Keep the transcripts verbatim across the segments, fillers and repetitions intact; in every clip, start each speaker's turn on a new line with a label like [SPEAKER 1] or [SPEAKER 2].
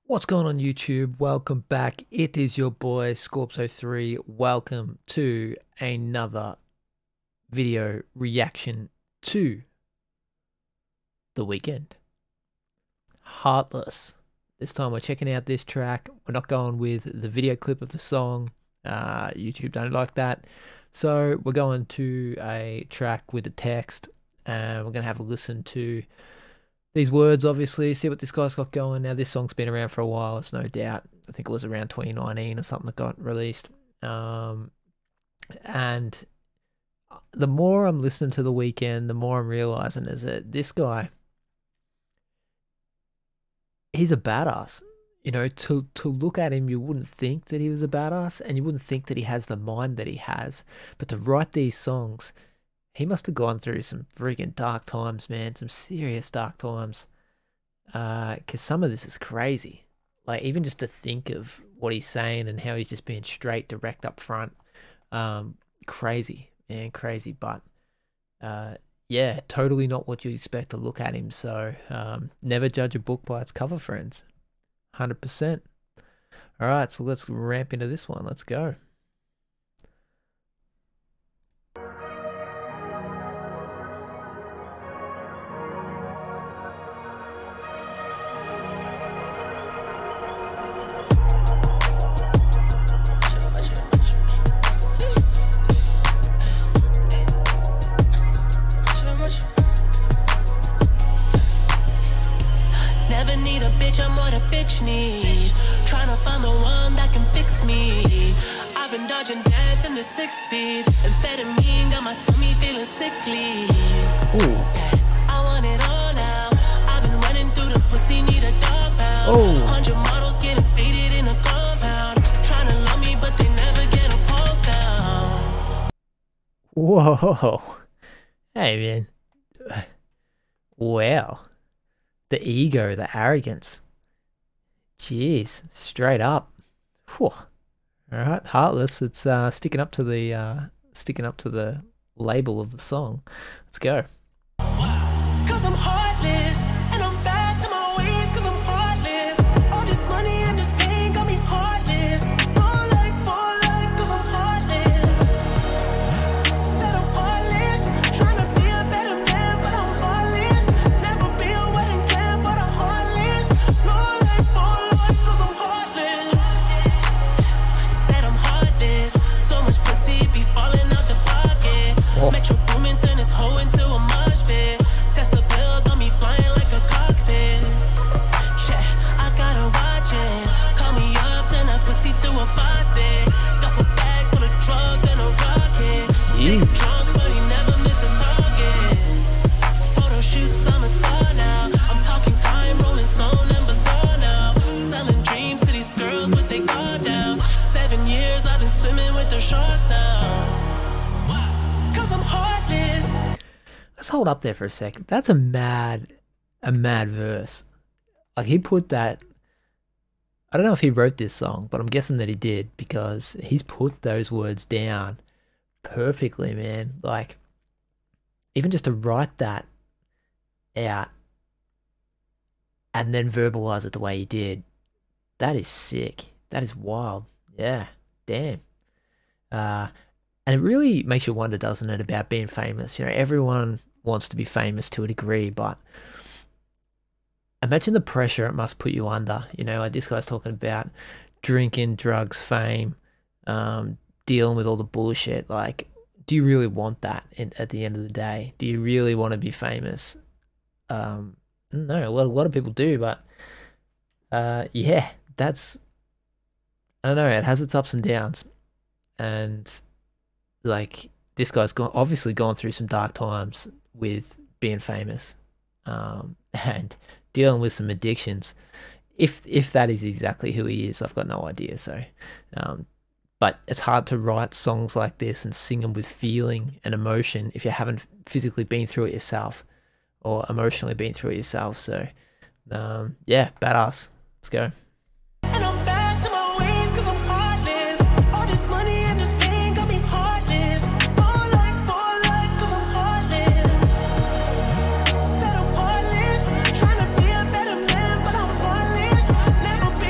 [SPEAKER 1] What's going on YouTube? Welcome back. It is your boy Scorpio three. Welcome to another video reaction to The Weeknd. Heartless. This time we're checking out this track. We're not going with the video clip of the song. Uh, YouTube don't like that. So we're going to a track with the text and we're going to have a listen to these words, obviously, see what this guy's got going. Now, this song's been around for a while, it's no doubt. I think it was around twenty nineteen or something that got released. Um, and the more I'm listening to The Weeknd, the more I'm realizing is that this guy, he's a badass. You know, to, to look at him, you wouldn't think that he was a badass, and you wouldn't think that he has the mind that he has. But to write these songs, he must have gone through some freaking dark times, man. Some serious dark times. Uh, cause some of this is crazy. Like, even just to think of what he's saying and how he's just being straight, direct up front. Um, crazy, man, crazy. But, uh, yeah, totally not what you'd expect to look at him. So, um, never judge a book by its cover, friends. one hundred percent. All right, so let's ramp into this one. Let's go.
[SPEAKER 2] Never need a bitch, I'm what a bitch need. Trying to find the one that can fix me. I've been dodging death in the six speed. Amphetamine got my stomach feeling sickly.
[SPEAKER 1] Ooh.
[SPEAKER 2] I want it all now. I've been running through the pussy, need a dog pound.
[SPEAKER 1] Oh.
[SPEAKER 2] Hundred models getting faded in a compound. Trying to love me, but they never get a pulse down.
[SPEAKER 1] Whoa. Hey, man. Wow. The ego, the arrogance. Jeez, straight up. Whew. All right, Heartless. It's uh, sticking up to the uh, sticking up to the label of the song. Let's go.
[SPEAKER 2] Cause I'm heartless, and I'm back to my ways. Cause I'm heartless. All this money and this pain got me heartless. All life, all life, cause I'm heartless. Said I'm heartless, trying to be a better man, but I'm heartless. Never be a wedding plan, but I'm heartless. No life, all life, cause I'm heartless. Said I'm heartless. So much pussy be falling out the pocket.
[SPEAKER 1] Oh.
[SPEAKER 2] Metro Boomin turn this hoe into a mosh pit. Tesla bill got me flying like a cockpit. Yeah, I gotta watch it. Call me up, turn that pussy to a faucet. Duffel bag full of drugs and a rocket.
[SPEAKER 1] Jesus.
[SPEAKER 2] Sticks drunk, but he never miss a target. Photo shoots, I'm a star now. I'm talking time, rolling stone and bazaar now. Selling dreams to these girls with their guard down. Seven years I've been swimming with the sharks now. Cause I'm heartless.
[SPEAKER 1] Let's hold up there for a second. That's a mad, a mad verse. Like, he put that. I don't know if he wrote this song, but I'm guessing that he did, because he's put those words down perfectly, man. Like, even just to write that out and then verbalize it the way he did, that is sick. That is wild. Yeah, damn. Uh, and it really makes you wonder, doesn't it, about being famous? You know, everyone wants to be famous to a degree, but imagine the pressure it must put you under. You know, like this guy's talking about drinking, drugs, fame, um, dealing with all the bullshit. Like, do you really want that in, at the end of the day? Do you really want to be famous? Um, no, a lot, a lot of people do, but uh, yeah, that's, I don't know, it has its ups and downs. And like, this guy's gone, obviously gone through some dark times with being famous, um, and dealing with some addictions. If if that is exactly who he is, I've got no idea. So, um, but it's hard to write songs like this and sing them with feeling and emotion if you haven't physically been through it yourself or emotionally been through it yourself. So, um, yeah, badass. Let's go.
[SPEAKER 2] And I'm back to my ways cause I'm heartless. All this money and this pain got me heartless. All life, all life cause I'm heartless. Said I'm heartless, trying to be a better man, but I'm heartless. Never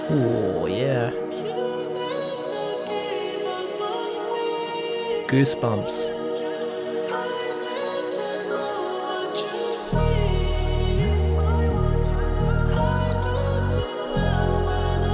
[SPEAKER 1] Oh, yeah.
[SPEAKER 2] You never gave up on me.
[SPEAKER 1] Goosebumps.
[SPEAKER 2] I never know what you think. I don't do well when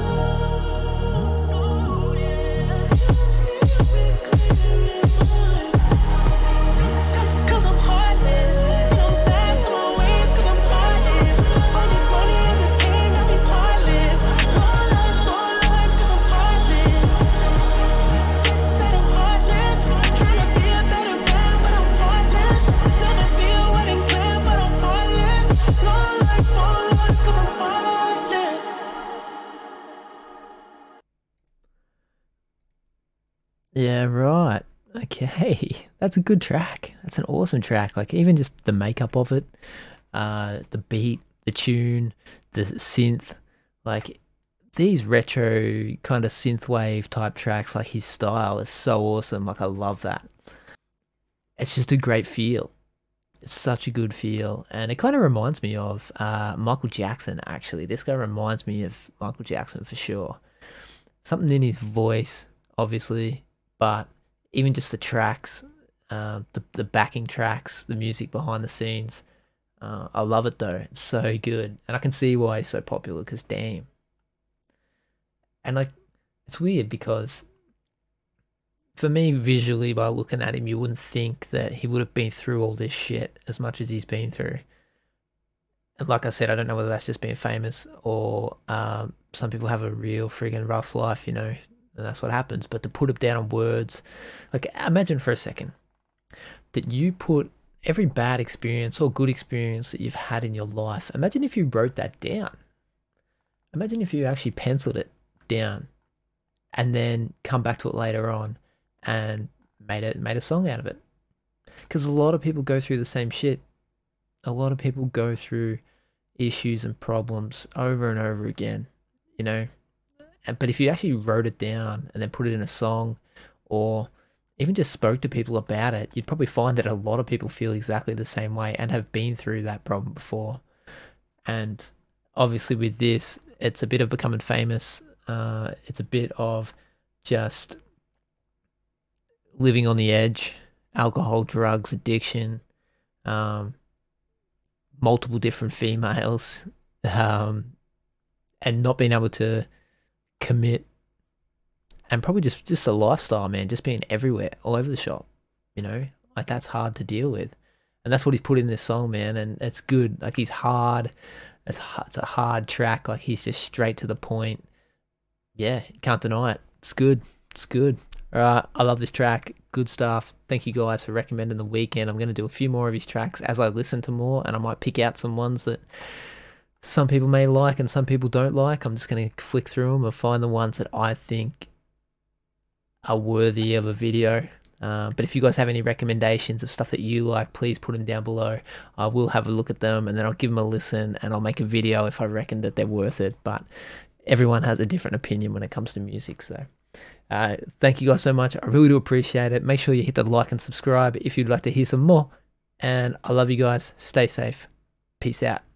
[SPEAKER 2] alone. You hear me clear in my 'cause I'm heartless, and I'm back to my ways 'cause I'm heartless. All this money and this game got me heartless. More life, more life 'cause I'm heartless. Said I'm heartless, tryna be a better man, but I'm heartless. Never feel what and clear, but I'm heartless. More life, more life 'cause I'm heartless.
[SPEAKER 1] Yeah, right. Okay. That's a good track. That's an awesome track. Like, even just the makeup of it, uh, the beat, the tune, the synth, like these retro kind of synthwave type tracks, like his style is so awesome. Like, I love that. It's just a great feel. It's such a good feel. And it kind of reminds me of uh, Michael Jackson, actually. This guy reminds me of Michael Jackson for sure. Something in his voice, obviously, but even just the tracks, uh, the the backing tracks, the music behind the scenes. Uh, I love it though. It's so good, and I can see why he's so popular. Because damn, and like it's weird because for me, visually, by looking at him, you wouldn't think that he would have been through all this shit as much as he's been through. And like I said, I don't know whether that's just being famous or um, some people have a real friggin' rough life, you know, and that's what happens. But to put it down on words, like imagine for a second that you put every bad experience or good experience that you've had in your life, imagine if you wrote that down. Imagine if you actually penciled it down and then come back to it later on and made it made a song out of it. Because a lot of people go through the same shit. A lot of people go through issues and problems over and over again, you know. And, but if you actually wrote it down and then put it in a song or even just spoke to people about it, you'd probably find that a lot of people feel exactly the same way and have been through that problem before. And obviously with this, it's a bit of becoming famous. Uh, it's a bit of just living on the edge, alcohol, drugs, addiction, um, multiple different females, um, and not being able to commit, and probably just just a lifestyle, man, just being everywhere, all over the shop, you know, like that's hard to deal with, and that's what he's put in this song, man, and it's good. Like he's hard, it's it's a hard track, like he's just straight to the point. Yeah, you can't deny it. It's good. It's good. All right, I love this track. Good stuff. Thank you guys for recommending The Weeknd. I'm going to do a few more of his tracks as I listen to more, and I might pick out some ones that some people may like and some people don't like. I'm just going to flick through them and find the ones that I think are worthy of a video. Uh, but if you guys have any recommendations of stuff that you like, please put them down below. I will have a look at them and then I'll give them a listen and I'll make a video if I reckon that they're worth it. But everyone has a different opinion when it comes to music, so uh, thank you guys so much. I really do appreciate it. Make sure you hit the like and subscribe if you'd like to hear some more, and I love you guys. Stay safe. Peace out.